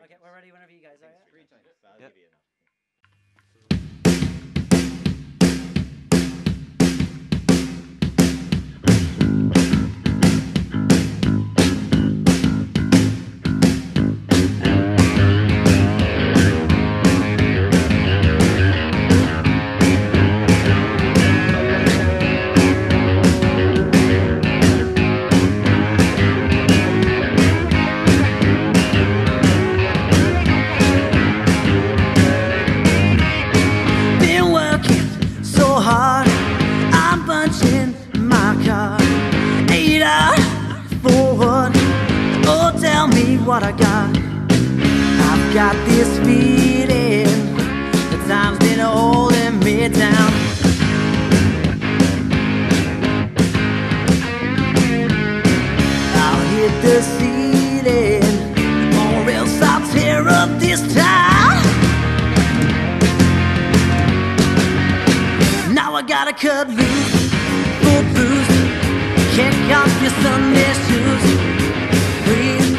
Okay, we're ready whenever you guys are. Yeah? 3 times. I'll Yep. give you enough. What I got, I've got this feeling that time's been holding me down. I'll hit the ceiling, or else I'll tear up this town. Now I gotta cut loose, footloose, kick off your Sunday shoes. Breathe,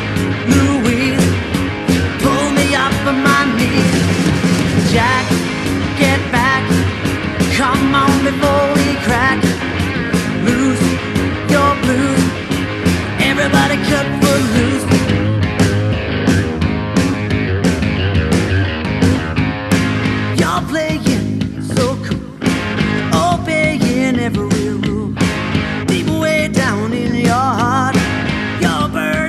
pull me up on my knees. Jack, get back, come on before we crack. Lose your blues, everybody cut footloose. You're playing so cool, obeying every rule. Deep way down in your heart, you're burning.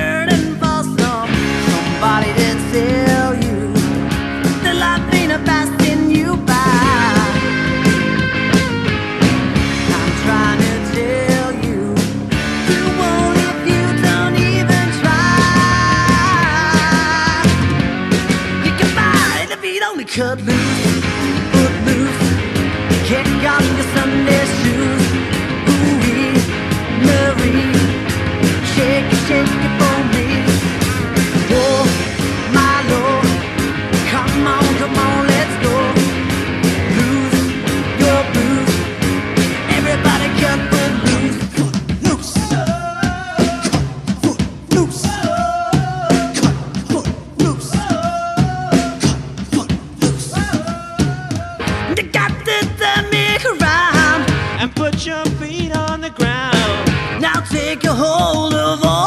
Somebody did tell you that life ain't a passing you by. I'm trying to tell you, you won't if you don't even try. You can fight if you only cut loose, footloose, kick off your Sunday shoes. Ooh-wee, Marie, shake it for me. Oh, my Lord, come on, let's go. Lose your blues, everybody cut footloose. Footloose, footloose, footloose, footloose. They got to make a rhyme And put your feet on the ground. Now take a hold of all.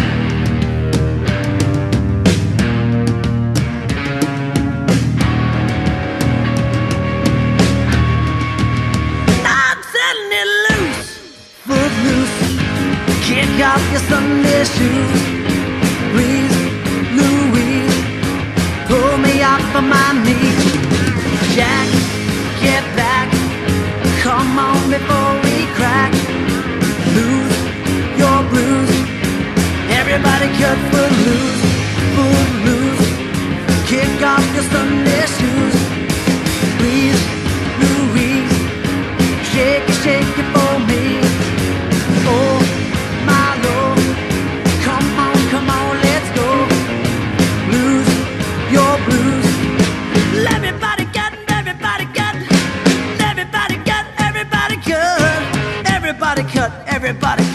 Kick off your Sunday shoes. Please, Louise, pull me up on my knees. Jack, get back, come on before we crack. Lose your blues, everybody cut footloose, footloose. Kick off your Sunday shoes. Please, Louise, shake it for me. Oh, my Lord, come on, let's go. Lose your blues. Everybody got, everybody got, everybody got, everybody cut, everybody cut, everybody